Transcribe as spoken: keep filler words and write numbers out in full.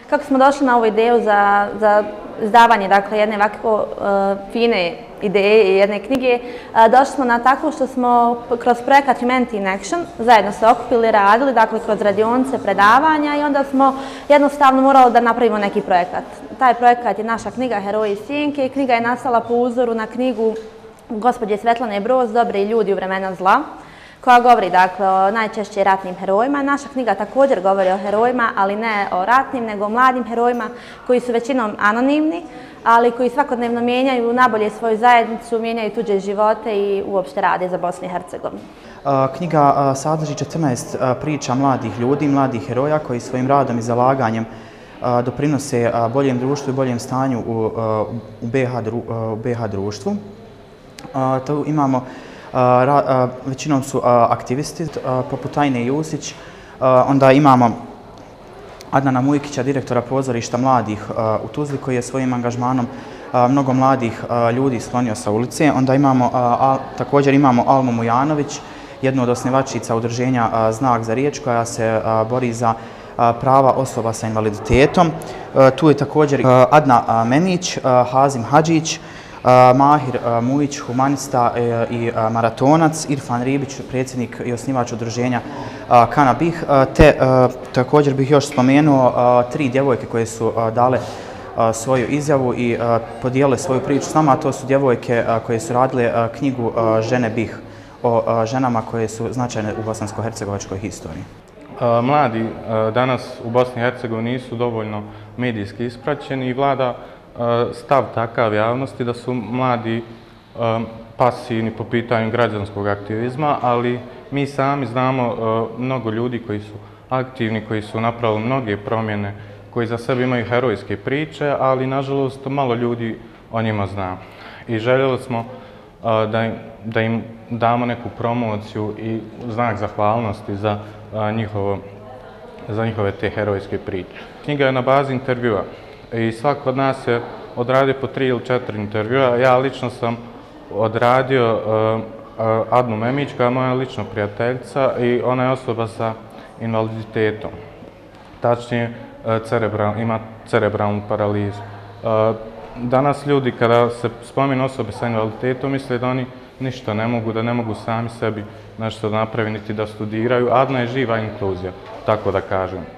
Kako smo došli na ovu ideju za, za izdavanje dakle, jedne ovako uh, fine ideje i jedne knjige, uh, došli smo na tako što smo kroz projekat Humanity in Action zajedno se okupili, radili, dakle kroz radionice, predavanja i onda smo jednostavno morali da napravimo neki projekat. Taj projekat je naša knjiga Heroji iz Sjenke. Knjiga je nastala po uzoru na knjigu gospođe Svetlane Broz, Dobri ljudi u vremena zla, koja govori dakle, o najčešće ratnim herojima. Naša knjiga također govori o herojima, ali ne o ratnim, nego o mladim herojima koji su većinom anonimni, ali koji svakodnevno mijenjaju nabolje svoju zajednicu, mijenjaju tuđe živote i uopšte rade za Bosnu i Hercegovinu. Knjiga sadrži četrnaest priča mladih ljudi, mladih heroja koji svojim radom i zalaganjem doprinose boljem društvu i boljem stanju u be ha društvu. Tu imamo, većinom su aktivisti, poput Ajne Jusić, onda imamo Adnana Mujkića, direktora pozorišta mladih u Tuzli, koji je svojim angažmanom mnogo mladih ljudi sklonio sa ulice. Onda imamo, također imamo Almu Mujanović, jednu od osnivačica udruženja Znak za riječ, koja se bori za prava osoba sa invaliditetom. Tu je također Adna Memić, Hazim Hadžić, Mahir Mujić, humanista i maratonac, Irfan Ribić, predsjednik i osnivač udruženja Kanabih, te također bih još spomenuo tri djevojke koje su dale svoju izjavu i podijelile svoju priču s nama, a to su djevojke koje su radile knjigu Žene Bih, o ženama koje su značajne u bosansko-hercegovačkoj historiji. Mladi danas u Bosni i Hercegovini nisu dovoljno medijski ispraćeni i vlada stav takav javnosti da su mladi pasivni po pitanju građanskog aktivizma, ali mi sami znamo mnogo ljudi koji su aktivni, koji su napravili mnoge promjene, koji za sebe imaju herojske priče, ali nažalost malo ljudi o njima zna. I željeli smo da, da im damo neku promociju i znak zahvalnosti za, njihovo, za njihove te herojske priče. Knjiga je na bazi intervjua i svako od nas je odradio po tri ili četiri intervjua. Ja lično sam odradio uh, uh, Adnu Memić, koja je moja lična prijateljica i ona je osoba sa invaliditetom. Tačnije, uh, cerebral, ima cerebralnu paralizu. Uh, danas ljudi kada se spomenu osobe sa invaliditetom misle da oni ništa ne mogu, da ne mogu sami sebi nešto napraviti, niti da studiraju. Adna je živa inkluzija, tako da kažem.